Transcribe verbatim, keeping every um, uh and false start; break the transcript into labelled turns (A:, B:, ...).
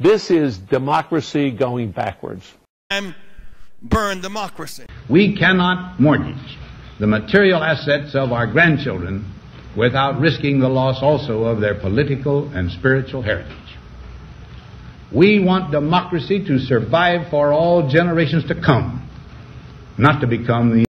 A: This is democracy going backwards.
B: Burn democracy.
C: We cannot mortgage the material assets of our grandchildren without risking the loss also of their political and spiritual heritage. We want democracy to survive for all generations to come, not to become the